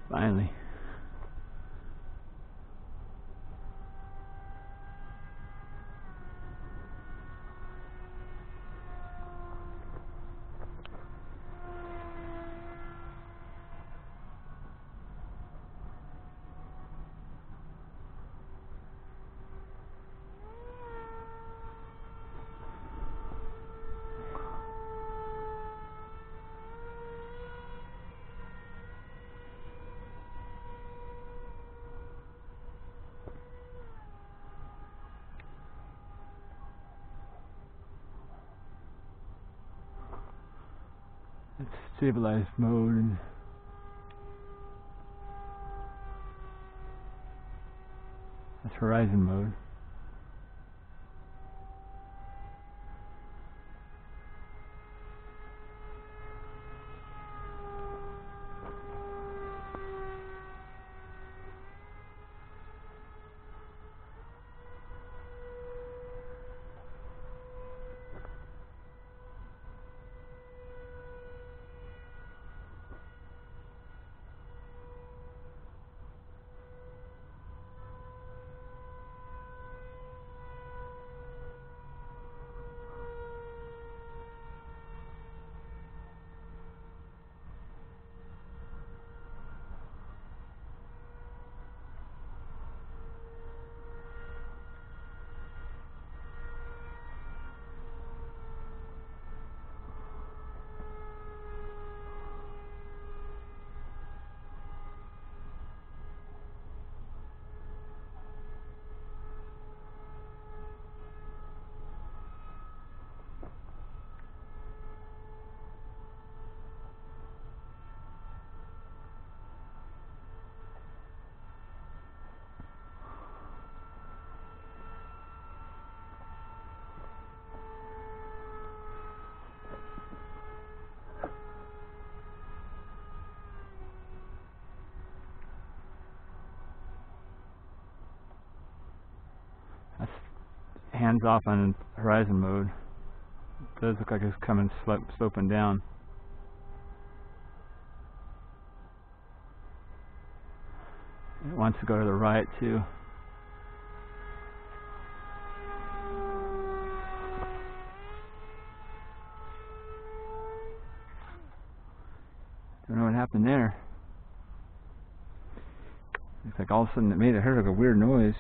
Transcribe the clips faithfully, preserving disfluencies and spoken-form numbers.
Finally. It's stabilized mode, and that's horizon mode. That's hands off on horizon mode. It does look like it's coming slope, sloping down. It wants to go to the right too. Don't know what happened there. Looks like all of a sudden it made it heard like a weird noise.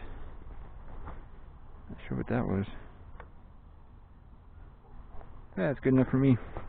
Not sure what that was. Yeah, it's good enough for me.